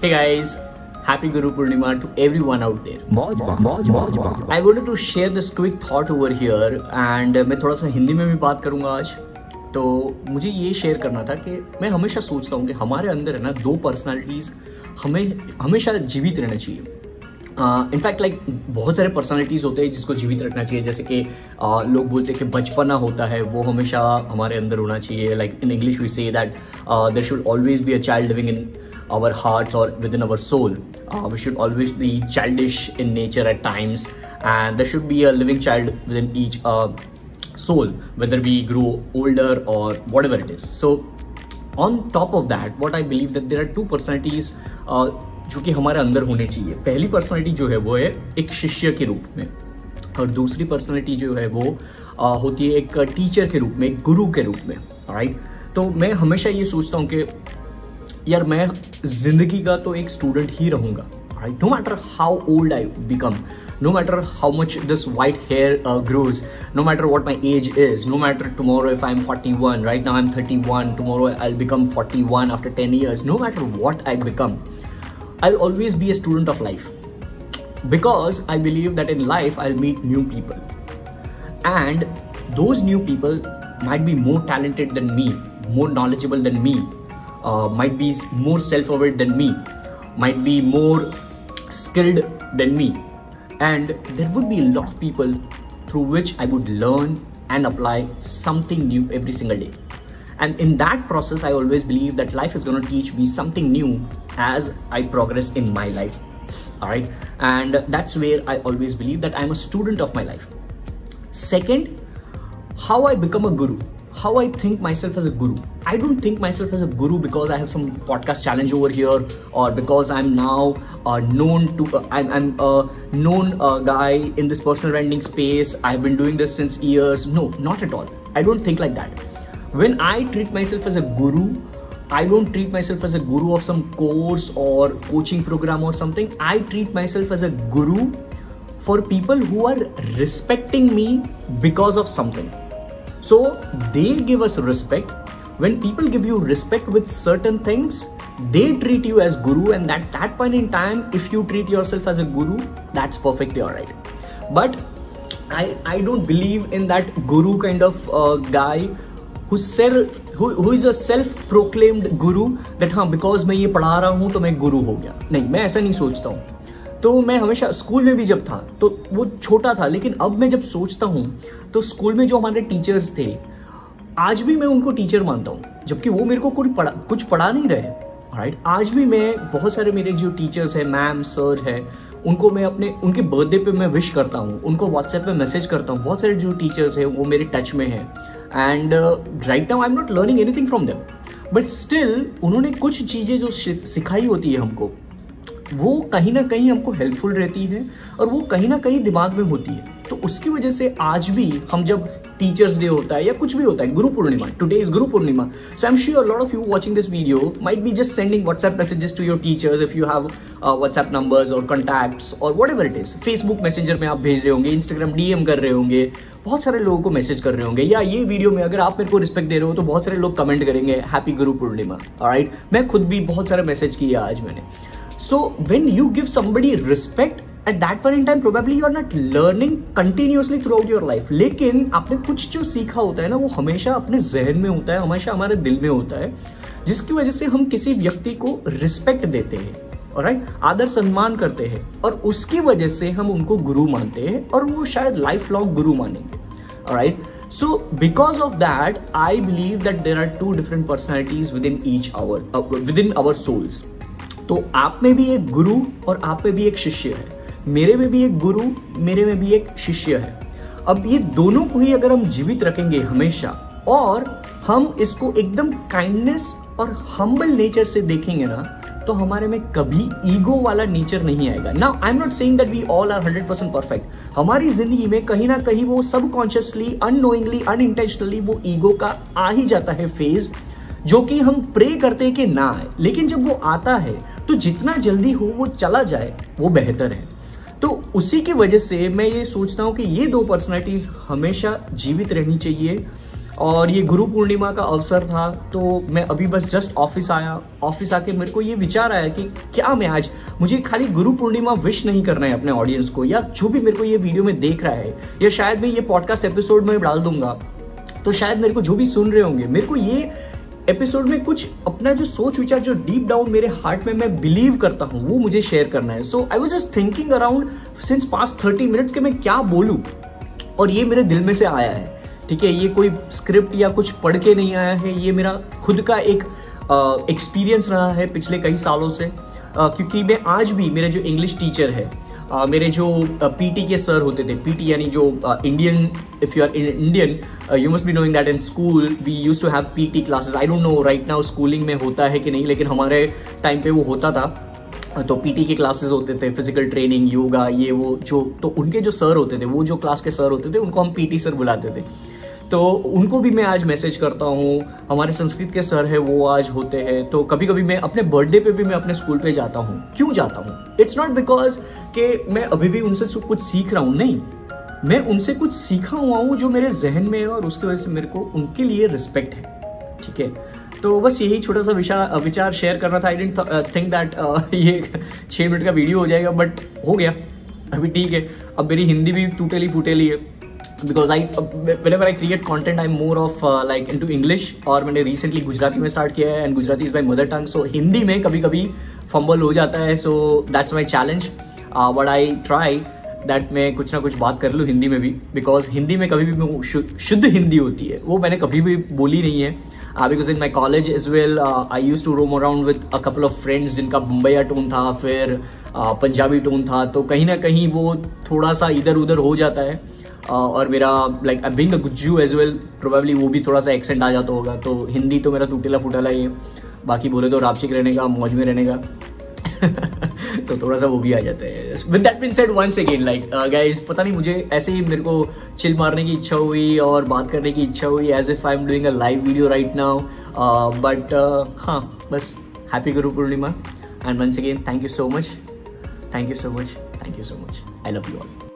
Hey guys, happy Guru Purnima to everyone out there. I wanted to share this quick thought over here and मैं थोड़ा सा हिंदी में भी बात करूँगा आज। तो मुझे ये शेयर करना था कि मैं हमेशा सोचता हूँ कि हमारे अंदर है ना दो पर्सनालिटीज़ हमें हमेशा जीवित रहना चाहिए। इनफैक्ट लाइक बहुत सारे पर्सनालिटीज़ होते हैं जिसको जीवित रखना चाहिए, जैसे कि लोग बोलते हैं कि बचपना होता है वो हमेशा हमारे अंदर होना चाहिए। Like in English we say that there should always be a child living in our hearts or within our soul. We should always be childish in nature at times, and there should be a living child within each soul, whether we grow older or whatever it is. So on top of that, what I believe that there are two personalities जो कि हमारे अंदर होने चाहिए। पहली personality जो है वो है एक शिष्य के रूप में, और दूसरी पर्सनालिटी जो है वो होती है एक टीचर के रूप में, एक गुरु के रूप में। राइट, तो मैं हमेशा ये सोचता हूँ कि यार मैं जिंदगी का तो एक स्टूडेंट ही रहूंगा। Right, no matter how old I become, no matter how much this white hair grows, no matter what my age is, no matter tomorrow if I'm 41, right now I'm 31, tomorrow I'll become 41 after 10 years, no matter what I become, I'll always be a student of life, because I believe that in life I'll meet new people, and those new people might be more talented than me, more knowledgeable than me, might be more self-aware than me, might be more skilled than me, and there would be a lot of people through which I would learn and apply something new every single day. And in that process, I always believe that life is going to teach me something new as I progress in my life. All right, and that's where I always believe that I'm a student of my life. Second, how I become a guru, how I think myself as a guru. I don't think myself as a guru because I have some podcast challenge over here, or because I'm now known to I'm a known guy in this personal branding space. I've been doing this since years. No, not at all. I don't think like that. When I treat myself as a guru, I don't treat myself as a guru of some course or coaching program or something. I treat myself as a guru for people who are respecting me because of something. So they give us respect. When people give you respect with certain things, they treat you as guru, and at that point in time, if you treat yourself as a guru, that's perfectly alright. But I don't believe in that guru kind of guy who is a self-proclaimed guru that हाँ because मैं ये पढ़ा रहा हूँ तो मैं गुरु हो गया। नहीं, मैं ऐसा नहीं सोचता हूँ। तो मैं हमेशा स्कूल में भी जब था तो वो छोटा था, लेकिन अब मैं जब सोचता हूँ तो स्कूल में जो हमारे टीचर्स थे, आज भी मैं उनको टीचर मानता हूँ, जबकि वो मेरे को कुछ पढ़ा नहीं रहे। राइट, आज भी मैं बहुत सारे मेरे जो टीचर्स हैं, मैम सर है, उनको मैं उनके बर्थडे पे मैं विश करता हूँ, उनको व्हाट्सएप पे मैसेज करता हूँ। बहुत सारे जो टीचर्स हैं वो मेरे टच में हैं, and right now I am not learning anything from them, but still उन्होंने कुछ चीज़ें जो सिखाई होती है हमको, वो कहीं ना कहीं हमको हेल्पफुल रहती है और वो कहीं ना कहीं दिमाग में होती है। तो उसकी वजह से आज भी हम जब टीचर्स डे होता है या कुछ भी होता है, Guru Purnima, today is Guru Purnima, so I am sure lot of you watching this video might be just sending WhatsApp messages to your teachers if you have WhatsApp numbers और कॉन्टैक्ट्स और whatever it is. Facebook messenger में आप भेज रहे होंगे, Instagram DM कर रहे होंगे, बहुत सारे लोगों को मैसेज कर रहे होंगे, या ये वीडियो में अगर आप मेरे को रिस्पेक्ट दे रहे हो तो बहुत सारे लोग कमेंट करेंगे हैप्पी गुरु पूर्णिमा। ऑलराइट, मैं खुद भी बहुत सारे मैसेज किए आज मैंने। So when you give somebody respect, at that point in time probably you are not learning continuously throughout your life, लेकिन आपने कुछ जो सीखा होता है ना वो हमेशा अपने जहन में होता है, हमेशा हमारे दिल में होता है, जिसकी वजह से हम किसी व्यक्ति को रिस्पेक्ट देते हैं, ऑलराइट, आदर सम्मान करते हैं, और उसकी वजह से हम उनको गुरु मानते हैं और वो शायद लाइफ लॉन्ग गुरु मानेंगे। Alright, so because of that I believe that there are two different personalities within our souls. तो आप में भी एक गुरु और आप में भी एक शिष्य है, मेरे में भी एक गुरु, मेरे में भी एक शिष्य है। अब ये दोनों को ही अगर हम जीवित रखेंगे हमेशा, और हम इसको एकदम काइंडनेस और हम्बल नेचर से देखेंगे ना, तो हमारे में कभी ईगो वाला नेचर नहीं आएगा। Now I am not saying that we all are 100% perfect. हमारी जिंदगी में कहीं ना कहीं वो सबकॉन्शियसली, अननोइंगली, अनइंटेंशनली वो ईगो का आ ही जाता है फेज, जो कि हम प्रे करते हैं कि ना आए, लेकिन जब वो आता है तो जितना जल्दी हो वो चला जाए वो बेहतर है। तो उसी की वजह से मैं ये सोचता हूँ कि ये दो पर्सनालिटीज हमेशा जीवित रहनी चाहिए, और ये गुरु पूर्णिमा का अवसर था, तो मैं अभी बस जस्ट ऑफिस आया। ऑफिस आके मेरे को ये विचार आया कि क्या मैं आज, मुझे खाली गुरु पूर्णिमा विश नहीं करना है अपने ऑडियंस को, या जो भी मेरे को ये वीडियो में देख रहा है, या शायद मैं ये पॉडकास्ट एपिसोड में डाल दूंगा, तो शायद मेरे को जो भी सुन रहे होंगे, मेरे को ये एपिसोड में कुछ अपना जो सोच विचार जो डीप डाउन मेरे हार्ट में मैं बिलीव करता हूँ वो मुझे शेयर करना है। So I was just thinking around since past 30 minutes के मैं क्या बोलूँ, और ये मेरे दिल में से आया है। ठीक है, ये कोई स्क्रिप्ट या कुछ पढ़ के नहीं आया है, ये मेरा खुद का एक एक्सपीरियंस रहा है पिछले कई सालों से। क्योंकि मैं आज भी, मेरे जो इंग्लिश टीचर है, मेरे जो पीटी के सर होते थे, पीटी यानी जो Indian, if you are Indian you must be knowing that in school we used to have PT classes. I don't know right now schooling में होता है कि नहीं, लेकिन हमारे टाइम पे वो होता था। तो पीटी के क्लासेस होते थे, फिजिकल ट्रेनिंग, योगा, ये वो जो, तो उनके जो सर होते थे, वो जो क्लास के सर होते थे, उनको हम पीटी सर बुलाते थे। तो उनको भी मैं आज मैसेज करता हूँ। हमारे संस्कृत के सर है, वो आज होते हैं। तो कभी कभी मैं अपने बर्थडे पे भी मैं अपने स्कूल पे जाता हूँ। क्यों जाता हूँ? इट्स नॉट बिकॉज कि मैं अभी भी उनसे कुछ सीख रहा हूँ, नहीं, मैं उनसे कुछ सीखा हुआ हूँ जो मेरे जहन में है, और उसकी वजह से मेरे को उनके लिए रिस्पेक्ट है। ठीक है, तो बस यही छोटा सा विचार शेयर करना था। आई डिडंट थिंक दैट ये 6 मिनट का वीडियो हो जाएगा, बट हो गया, अभी ठीक है। अब मेरी हिंदी भी टूटेली फूटेली है, because whenever I create content I'm more of like into English, और मैंने रिसेंटली गुजराती में स्टार्ट किया है, and Gujarati is my mother tongue. So Hindi में कभी कभी फंबल हो जाता है, so that's my challenge, but I try that मैं कुछ ना कुछ बात कर लूँ हिंदी में भी, बिकॉज हिंदी में कभी भी मैं शुद्ध हिंदी होती है, वो मैंने कभी भी बोली नहीं है। Because in my college as well I use to roam around with a couple of friends जिनका मुंबईया टोन था, फिर पंजाबी टोन था, तो कहीं ना कहीं वो थोड़ा सा इधर उधर हो जाता है। और मेरा like being a Gujju as well, probably वो भी थोड़ा सा एक्सेंट आ जाता होगा। तो हिंदी तो मेरा टूटेला फूटेला ही है, बाकी बोले तो रापचिक रहने का, मौज में रहने का तो थोड़ा सा वो भी आ जाता है। With that been said, once again like guys, पता नहीं मुझे ऐसे ही मेरे को चिल मारने की इच्छा हुई और बात करने की इच्छा हुई, as if I am doing a live video right now. But हाँ, बस happy Guru Purnima, and once again thank you so much, thank you so much, thank you so much, I love you all.